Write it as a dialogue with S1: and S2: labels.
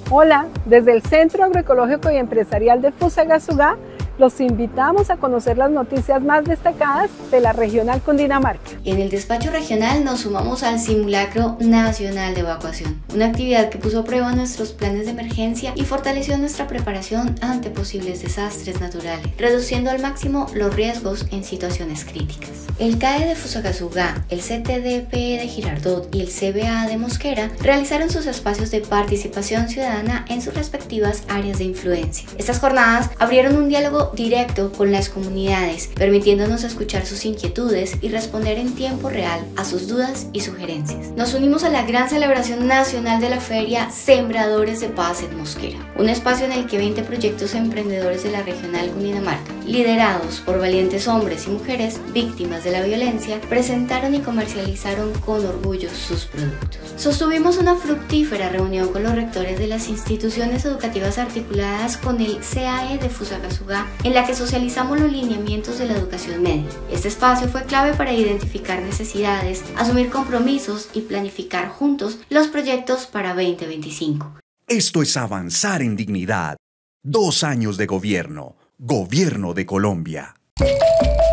S1: Hola, desde el Centro Agroecológico y Empresarial de Fusagasugá los invitamos a conocer las noticias más destacadas de la regional Cundinamarca.
S2: En el despacho regional nos sumamos al Simulacro Nacional de Evacuación, una actividad que puso a prueba nuestros planes de emergencia y fortaleció nuestra preparación ante posibles desastres naturales, reduciendo al máximo los riesgos en situaciones críticas. El CAE de Fusagasugá, el CTDPE de Girardot y el CBA de Mosquera realizaron sus espacios de participación ciudadana en sus respectivas áreas de influencia. Estas jornadas abrieron un diálogo directo con las comunidades, permitiéndonos escuchar sus inquietudes y responder en tiempo real a sus dudas y sugerencias. Nos unimos a la gran celebración nacional de la feria Sembradores de Paz en Mosquera, un espacio en el que 20 proyectos emprendedores de la regional Cundinamarca, liderados por valientes hombres y mujeres víctimas de la violencia, presentaron y comercializaron con orgullo sus productos. Sostuvimos una fructífera reunión con los rectores de las instituciones educativas articuladas con el CAE de Fusagasugá, en la que socializamos los lineamientos de la educación media. Este espacio fue clave para identificar necesidades, asumir compromisos y planificar juntos los proyectos para 2025.
S3: Esto es avanzar en dignidad. 2 años de gobierno. Gobierno de Colombia.